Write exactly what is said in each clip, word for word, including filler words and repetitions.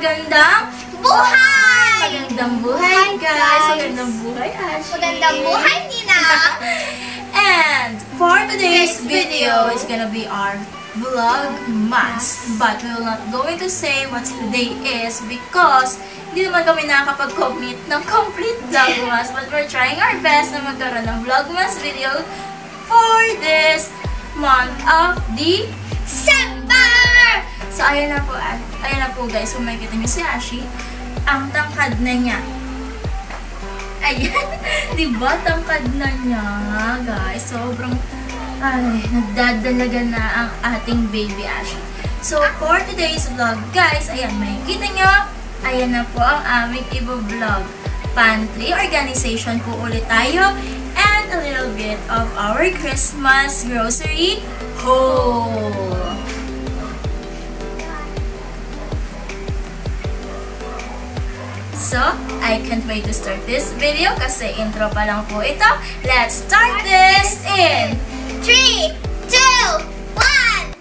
magandang buhay! Magandang buhay, guys! Magandang buhay, Ashi! Magandang buhay, Nina! And for today's video, it's gonna be our vlogmas. But we will not going to say what today is because hindi naman kami nakakapag-commit ng complete vlogmas. But we're trying our best na magkaroon ng vlogmas video for this month of December! So, ayan na po, ayan na po guys, kung makikita niyo si Ashi, ang tangkad na niya. Ayan, diba? Tangkad na niya, guys. Sobrang, ay, nagdadalaga na ang ating baby Ashi. So, for today's vlog, guys, ayan, makikita niyo, ayan na po ang aming i-vlog. Pantry organization po ulit tayo, and a little bit of our Christmas grocery haul. So, I can't wait to start this video kasi intro pa lang po ito. Let's start this in three, two, one!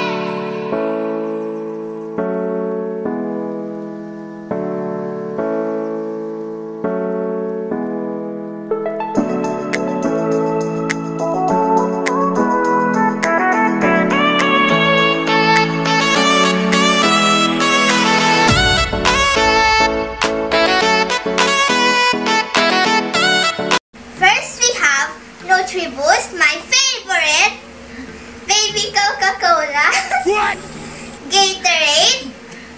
Nutriboost, my favorite. Baby Coca-Cola. What? Gatorade.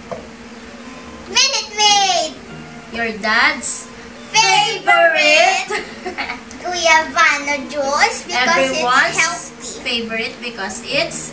Minute Maid. your dad's Favorite. Kuya Vano juice because everyone's it's healthy. favorite because it's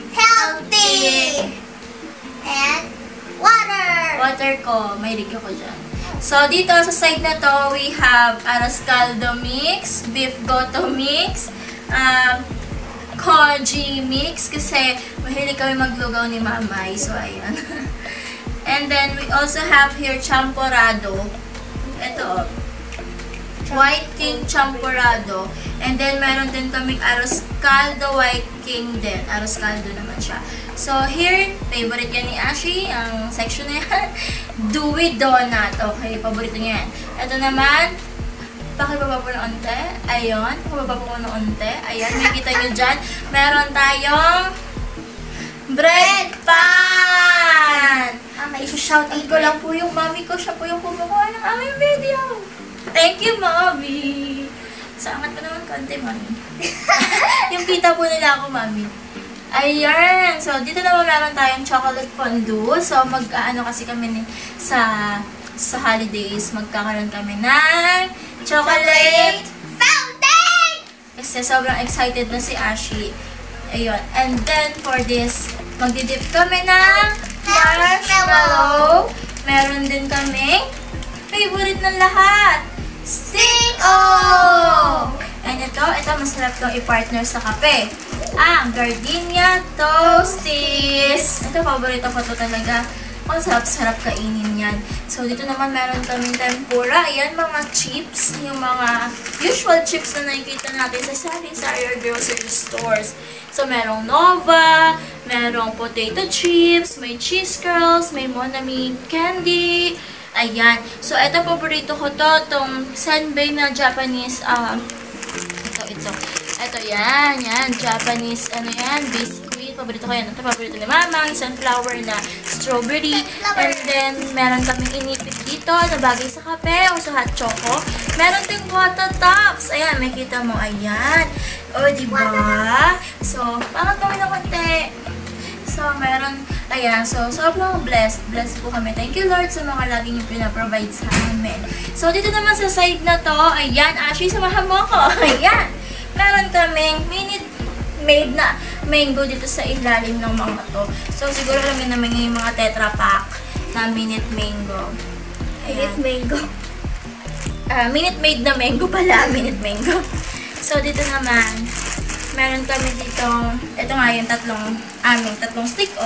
Healthy. And water. water ko. May rig ako dyan. So, dito sa side na to, we have Arroz Caldo mix, beef goto mix, um, koji mix, kasi mahilig kami maglugaw ni Mamay. So, ayan. And then, we also have here champorado. Ito, White King champorado. And then, meron din kaming Arroz Caldo White King din. Arroz Caldo naman siya. So, here, favorite yan ni Ashi, ang section na yan. Dewy Donut. Okay, paborito niya yan. Ito naman, pakibaba po ng onte. Ayun, pakibaba po ng onte. Ayan, makikita nyo dyan. Meron tayong bread pan! I-shoutout ko lang po yung mami ko. Siya po yung kumukuha ng aming video. Thank you, mami! Sangat ko naman konti, mami. Yung kita po nila ako, mami. Ayan! So, dito naman meron tayong chocolate fondue. So, mag-ano kasi kami ni, sa sa holidays, magkakaroon kami ng chocolate fountain! Kasi sobrang excited na si Ashi. Ayun. And then, for this, magdidip kami ng marshmallow. Meron din kami favorite ng lahat. Stinko! And ito, ito masarap itong i-partner sa kape. Ang Gardenia Toasties. Ito, paborito ko to talaga. Ang sarap-sarap kainin yan. So, dito naman meron kaming tempura. Ayan, mga chips. Yung mga usual chips na nakikita natin sa sari-sari or grocery stores. So, merong Nova, merong potato chips, may cheese curls, may Monami candy. Ayan. So, ito, paborito ko to. Itong senbei na Japanese, um, ito, ito. Ito, yan, yan. Japanese, ano yan, biscuit. Paborito ko yan. Ito, paborito ni Mamang. Sunflower na strawberry. And then, meron kaming inipit dito na bagay sa kape o sa hot choco. Meron ding Wata Tops. Ayan, may kita mo. Ayan. O, diba? So, pangat kami na konti. So, meron, ayan, so, sobrang blessed. Blessed po kami. Thank you, Lord, sa mga lagi niyo pinaprovide sa amin. So, dito naman sa side na to, ayan, Ashi, samahan mo ko. Ayan. Meron kaming minute made na mango dito sa ilalim ng mga to. So, siguro namin naman yung mga tetra pack na minute mango. Ayan. Minute mango. Uh, minute made na mango pala. Minute mango. So, dito naman, meron kami dito, ito nga yung tatlong, aming tatlong stick of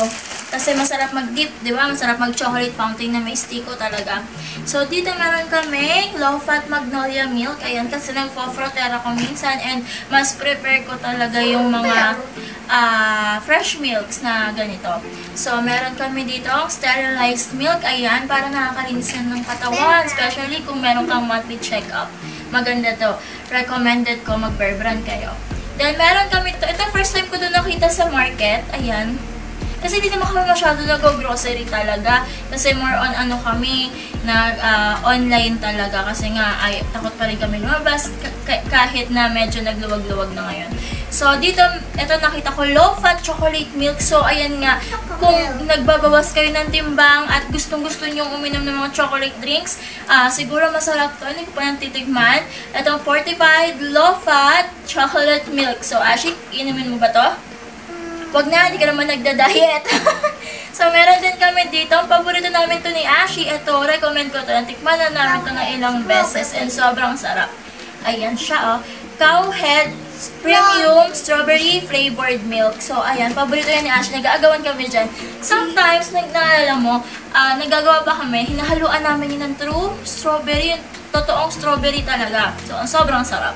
Kasi masarap mag-dip, di ba? Masarap mag-chocolate fountain na may stiko talaga. So, dito meron kami low-fat magnolia milk. Ayan, kasi nagpo-frotera ko minsan and mas prepare ko talaga yung mga uh, fresh milks na ganito. So, meron kami dito sterilized milk. Ayan, para nakakalinis yan ng katawan. Especially kung meron kang monthly check-up. Maganda to. Recommended ko mag-Bear Brand kayo. Then, meron kami ito. Ito, first time ko doon nakita sa market. Ayan. Kasi hindi naman kami masyado nag-grocery talaga. Kasi more on ano kami, na uh, online talaga. Kasi nga, ay, takot pa rin kami lumabas kahit na medyo nagluwag-luwag na ngayon. So, dito, ito nakita ko, low-fat chocolate milk. So, ayan nga, kung nagbabawas kayo ng timbang at gustong-gusto nyong uminom ng mga chocolate drinks, uh, siguro masarap to. Hindi ko pa nang titigman. Itong fortified low-fat chocolate milk. So, Ashi, inumin mo ba to? Wag na, hindi ka naman nagda-diet. So, meron din kami dito. Ang paborito namin to ni Ashi. Ito, recommend ko to. Tikman na namin to ng ilang beses. And sobrang sarap. Ayan siya, oh. Cowhead Premium Strawberry Flavored Milk. So, ayan. Paborito yan ni Ashi. Nag-aagawan kami dyan. Sometimes, nag naalala mo, uh, nagagawa pa kami, hinahaluan namin yun ng true strawberry. Totoong strawberry talaga. So, ang sobrang sarap.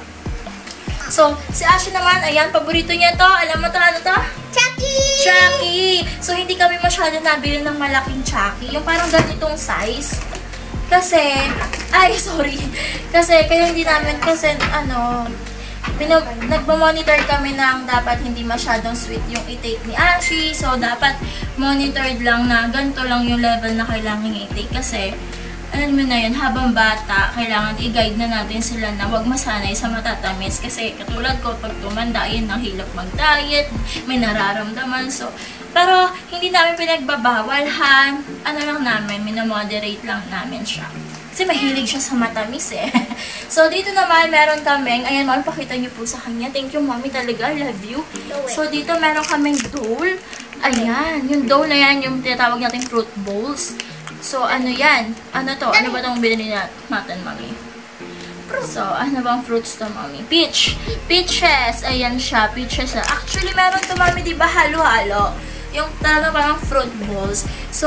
So, si Ashi naman, ayan, paborito niya to. Alam mo to, ano to? Chucky! Chucky! So, hindi kami masyado nabili ng malaking Chucky. Yung parang ganitong size. Kasi, ay, sorry. Kasi, kaya hindi namin, kasi, ano, nagmamonitor kami ng dapat hindi masyadong sweet yung i-take ni Ashi. So, dapat monitored lang na ganito lang yung level na kailangan i-take. Kasi, alam mo na yun, habang bata, kailangan i-guide na natin sila na huwag masanay sa matatamis. Kasi katulad ko, pag tumanda, yun, nahilap mag-diet, may nararamdaman. So, pero hindi namin pinagbabawal, ha? Ano lang namin, minamoderate lang namin siya. Kasi mahilig siya sa matamis eh. So, dito naman, meron kaming, ayan, mami, pakita niyo po sa kanya. Thank you, mommy, talaga. I love you. So, dito meron kaming dole. Ayan, yung dole na yan, yung tinatawag natin fruit bowls. So, ano yan? Ano to? Ano ba itong binili natin, mami? So, ano bang fruits to, mami? Peach! Peaches! Ayan siya, peaches na. Actually, meron to, mami, diba, halo-halo? Yung talaga parang fruit balls. So,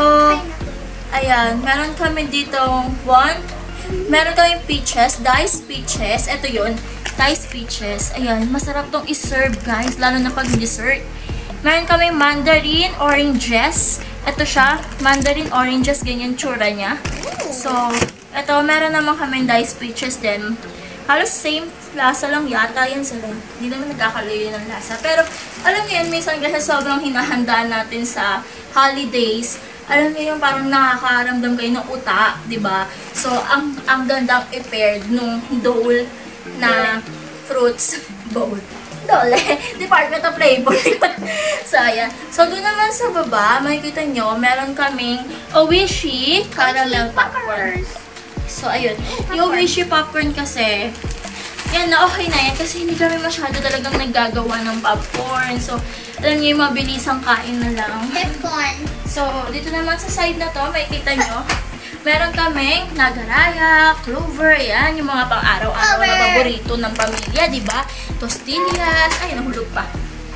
ayan, meron kami ditong one. Meron kami peaches, diced peaches. Ito yun, diced peaches. Ayan, masarap tong i-serve, guys, lalo na pag dessert. Meron kami mandarin, oranges. Ito siya, mandarin oranges, ganyan tsura niya. So, ito, meron naman kami diced peaches din. Halos same lasa lang yata yan sila. Hindi naman nagkakalayo ng lasa. Pero, alam niyo yan, minsan kasi sobrang hinahanda natin sa holidays. Alam niyo yung parang nakakaramdam kayo ng uta, di ba? So, ang, ang gandang i-paired nung dole na fruits bowl. Dole. Department of Flavor. So, ayan. So, doon naman sa baba, makikita nyo, meron kaming Oishi caramel popcorn. So, ayun. Yung Oishi popcorn kasi, yan na, okay na yan. Kasi hindi kami masyado talagang naggagawa ng popcorn. So, alam nyo yung mabilisang kain na lang. Popcorn. So, dito naman sa side na to, makikita nyo, meron kaming nagaraya, clover, yan, yung mga pang-araw-araw na paborito ng pamilya, di ba? Tostillas, ay, nahulog pa.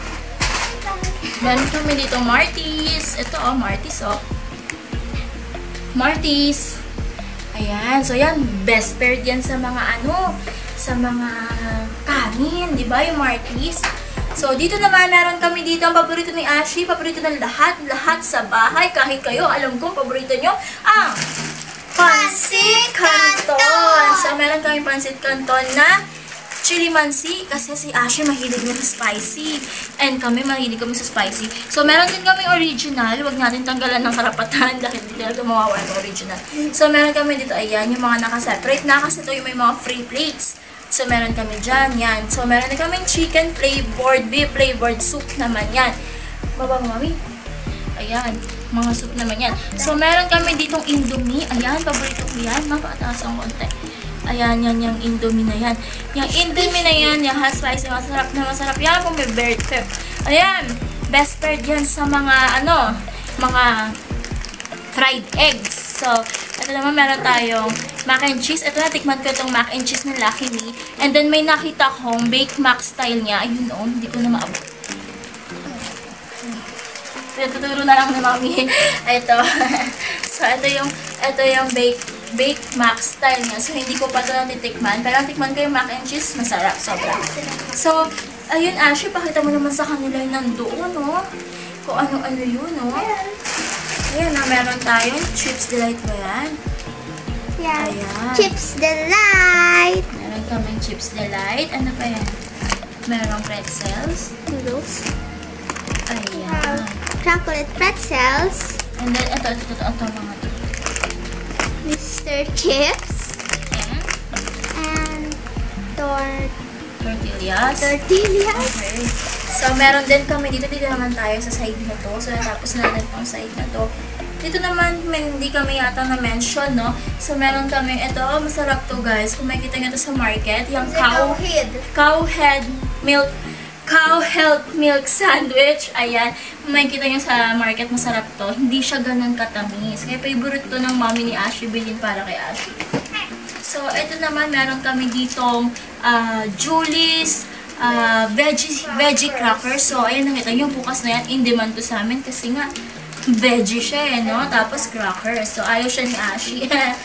Meron kami dito Martis. Ito, oh, Martis, oh. Martis. Ayan, so yan, best paired yan sa mga ano, sa mga kanin, di ba, yung Martis? So, dito naman, meron kami dito ang paborito ni Ashi, paborito ng lahat, lahat sa bahay, kahit kayo, alam kong paborito nyo, ang Pansit Canton. So, meron kami Pansit Canton na chili mansi, kasi si Ashi mahilig mo sa spicy. And kami, mahilig kami sa spicy. So, meron din kami original. Huwag natin tanggalan ng karapatan dahil hindi talaga mawawala ng original. So, meron kami dito, ayan, yung mga nakaseparate na kasi ito yung may mga free plates. So, meron kami dyan, yan. So, meron din kaming chicken flavored, beef flavored soup naman yan. Baba mo, mami. Ayan, mga soup naman yan. So, meron kami ditong Indomie. Ayan, paborito ko yan. Mapataas ang konti. Ayan, yan, yung Indomie na yan. Yung Indomie na yan, yung hot spicy, masarap na masarap yan kung may bird pep. Ayan, best paired yan sa mga, ano, mga fried eggs. So, ito naman meron tayong mac and cheese. Ito na, tikman ko itong mac and cheese ng Lucky Me. And then, may nakita kong baked mac style niya. Ayun, oh, hindi ko na maabot. Tuturo na lang ni Mami. Ito. So, ito yung, ito yung bake, bake mac style niya. So, hindi ko pa ito natitikman. Pero tikman ko yung mac and cheese. Masarap. Sobra. So, ayun, Ashley, pakita mo naman sa kanila yung nandoon, no? Kung ano-ano yun, no? Ayan, na meron tayong Chips Delight ba yan? Yeah. Ayan. Chips Delight. Meron kaming Chips Delight. Ano pa yan? Merong pretzels. Noodles. Ayan. Chocolate pretzels. And then, ito, ito, ito, ito, mga ito. Mister Chips. And, And tort tortillas. tortillas. Okay. So, meron din kami dito. Dito naman tayo sa side na to. So, tapos na natin itong side na to. Dito naman, hindi kami yata na-mention, no? So, meron kami, ito, masarap to, guys. Kung makikita nyo to sa market, yung cow, cow head milk, cow health milk sandwich. Ayan. Kung makikita nyo sa market, masarap to. Hindi siya ganun katamis. Kaya favorite to ng mommy ni Ashley, bilhin para kay Ashley. So, ito naman, meron kami ditong uh, Julie's uh, veggie, veggie crackers. So, ayan, nakita nyo, bukas na yan. In demand to sa amin kasi nga, veggie siya eh, no? Tapos crackers. So, ayaw siya ni Ashley.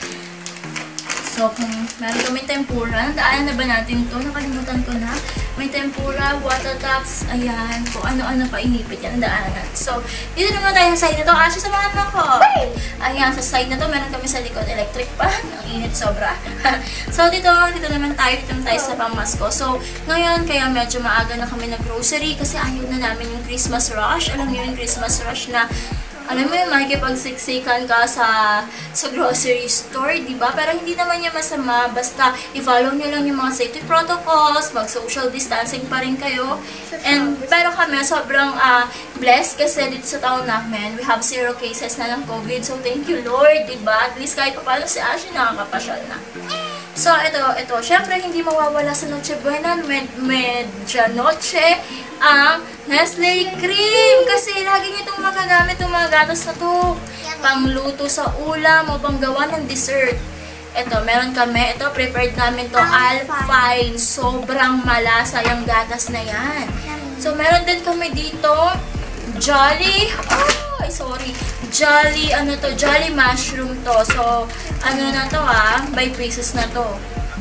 So, kung meron kami tempura, nandaanan na ba natin ito? Nakalimutan ko na. May tempura, water tops, ayan. Kung ano-ano pa inipit yan, nandaanan natin. So, dito naman tayo sa side na to. Ashley, samahan mo ako. Ayan, sa side na to, meron kami sa likod electric pan. Ang init sobra. So, dito, dito naman tayo. Dito naman tayo sa pamasko. So, ngayon, kaya medyo maaga na kami nag-grocery kasi ayaw na namin yung Christmas rush. Alam niyo yung Christmas rush na alam mo yun, makikipagsiksikan ka sa sa grocery store, di ba? Pero hindi naman niya masama. Basta, i-follow nyo lang yung mga safety protocols, mag-social distancing pa rin kayo. And, pero kami, sobrang uh, blessed kasi dito sa taon namin, we have zero cases na ng COVID. So, thank you, Lord, di ba? At least kahit pa paano si Ashley nakakapasyal na. So, ito, ito. Siyempre, hindi mawawala sa Noche Buena, med, Medianoche, ang Nestle Cream. Kasi lagi nyo itong magagamit, itong mga gatas na to. Pangluto sa ulam o panggawa ng dessert. Ito, meron kami. Ito, prepared namin to Alpine. Sobrang malasa yung gatas na yan. So, meron din kami dito Jolly. Oh, sorry. Jolly, ano to? Jolly mushroom to. So, ano na to ah? By pieces na to.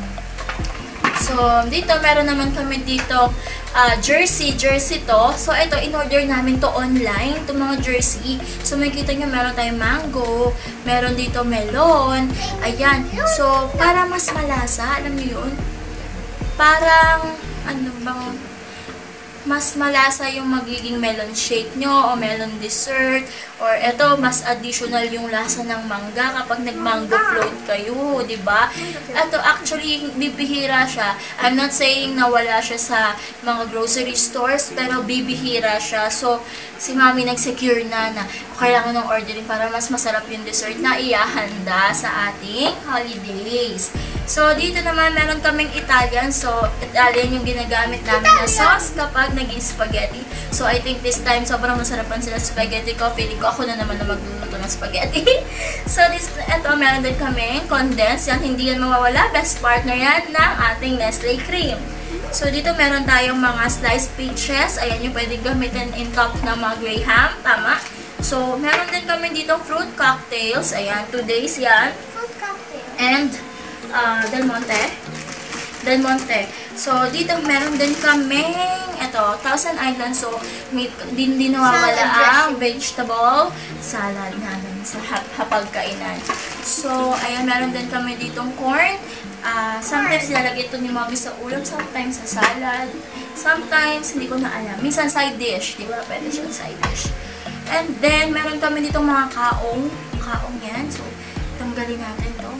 So, dito, meron naman kami dito uh, jersey. Jersey to. So, ito, in-order namin to online. Itong mga jersey. So, makikita nyo, meron tayong mango. Meron dito melon. Ayan. So, para mas malasa, alam nyo yun? Parang, ano bang, mas malasa yung magiging melon shake nyo o melon dessert. Or ito, mas additional yung lasa ng mangga kapag nag-mango float kayo, di ba? Ito, actually, bibihira siya. I'm not saying na wala siya sa mga grocery stores, pero bibihira siya. So, si Mami nag-secure na na kailangan ng ordering para mas masarap yung dessert na iahanda sa ating holidays. So, dito naman, meron kaming Italian. So, Italian yung ginagamit namin na sauce kapag naging spaghetti. So, I think this time, sobrang masarapan sila spaghetti ko. Feeling ko ako na naman na magluluto ng spaghetti. So, this, eto, meron din kaming condensed. Yan, hindi yan mawawala. Best partner yan ng ating Nestle Cream. So, dito meron tayong mga sliced peaches. Ayan yung pwedeng gamitin in top ng mga graham. Tama. So, meron din kami dito fruit cocktails. Ayan, two days yan. Fruit cocktail. And, Uh, Del Monte. Del Monte. So, dito meron din kaming, ito, Thousand Island. So, may, din din nawawala ang vegetable salad namin sa hap hapagkainan. So, ayan, meron din kami ditong corn. Uh, sometimes nilalagay ito ni Mommy sa ulam, sometimes sa salad. Sometimes, hindi ko na alam. Minsan side dish, di ba? Pwede siya side dish. And then, meron kami ditong mga kaong. Kaong yan. So, tanggalin natin to.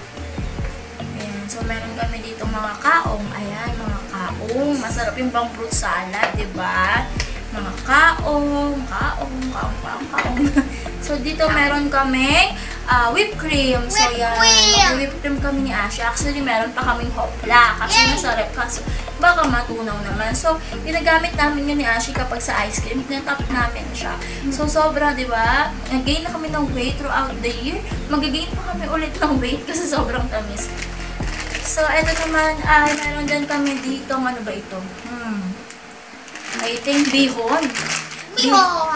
So, meron kami dito mga kaong. Ayan, mga kaong. Masarap yung pang fruit salad, diba? Mga kaong, kaong, kaong, kaong, kaong. So, dito meron kami uh, whipped cream. So, whipped yan. cream. Whipped cream kami ni Ashley. Actually, meron pa kaming hopla. Kasi Yay! masarap. Kasi baka matunaw naman. So, ginagamit namin yun ni Ashley kapag sa ice cream. Tinatap namin siya. So, sobra, diba? Nag-gain na kami ng weight throughout the year. Mag-gain pa kami ulit ng weight kasi sobrang tamis. So, ito naman, ay, meron din kami dito. Ano ba ito? Hmm. I think bihon. Bihon.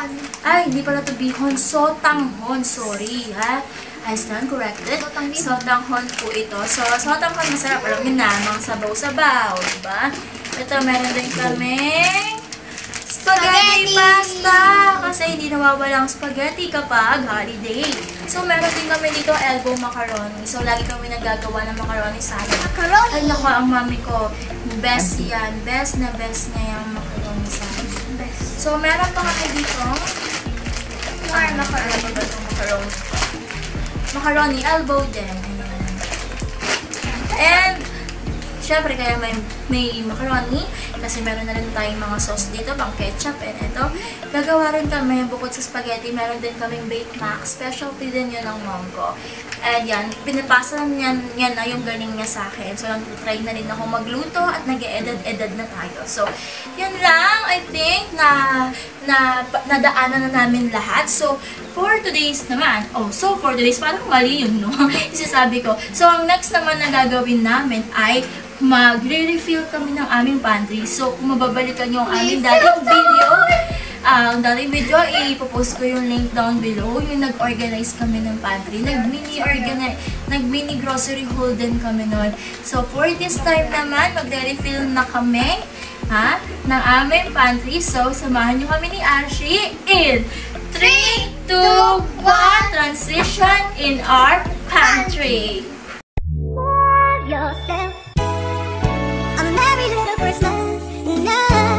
Ay, hindi pala to bihon. Sotanghon. Sorry, ha? I stand corrected. Sotanghon po ito. So, sotanghon masarap. Alam niyo na, mga sabaw-sabaw. Diba? Ito, meron din kaming spaghetti pasta. Kasi hindi nawawalang spaghetti kapag holiday. So, meron din kami dito elbow macaroni. So, lagi kami nagagawa ng macaroni salad. Macaroni! Ay, naku, ang mami ko. Best yan. Best na best na yung macaroni salad. Best. So, meron pa kami dito. More Ano macaroni. ba itong macaroni? Macaroni elbow din. Ayan. And, syempre, kaya may, may macaroni. Kasi meron na rin tayong mga sauce dito, pang ketchup. And ito, gagawa rin kami, bukod sa spaghetti, meron din kaming baked mac. Specialty din yun ng mom ko. And yan, pinapasa niyan, yan na yung galing niya sa akin. So, try na rin ako magluto at nag-e-edad-edad na tayo. So, yan lang, I think, na, na nadaanan na namin lahat. So, for today's naman, oh, so for today's, parang mali yun, no? Isasabi ko. So, ang next naman na gagawin namin ay magre-refill kami ng aming pantry. So, kung mababalikan nyo ang aming dating video, Uh, ang dating video, ipopost ko yung link down below. Yung nag-organize kami ng pantry. Nag-mini organize, nag-mini grocery haul din kami nun. So, for this time naman, magre-refill na kami ha, ng aming pantry. So, samahan nyo kami ni Ashi in three, two, one, transition in our pantry. Yourself. I'm married little Christmas. No.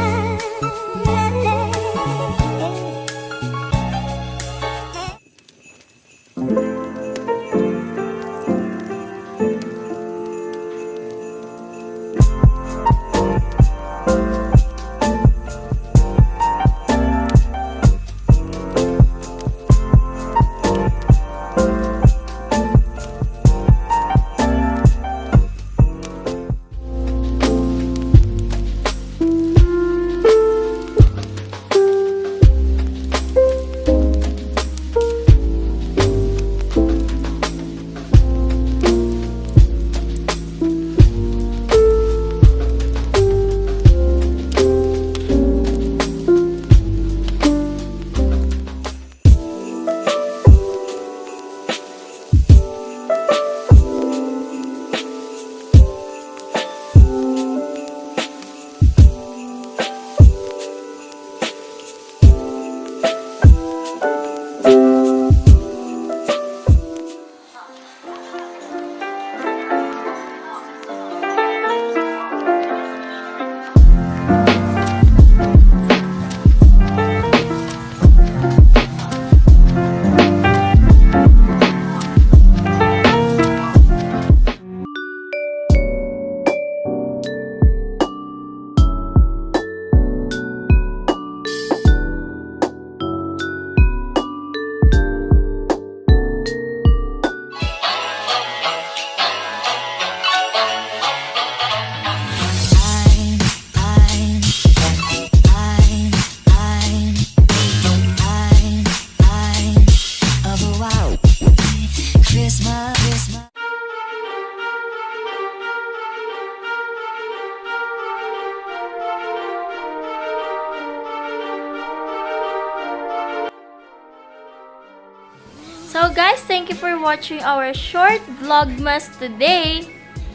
So guys, thank you for watching our short vlogmas today.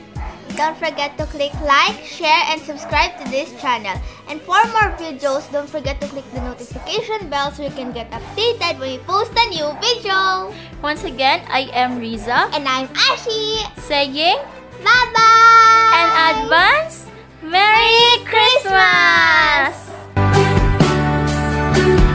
Don't forget to click like, share, and subscribe to this channel. And for more videos, don't forget to click the notification bell so you can get updated when we post a new video. Once again, I am Riza. And I'm Ashi. Saying, Bye-bye! and advance, Merry Christmas!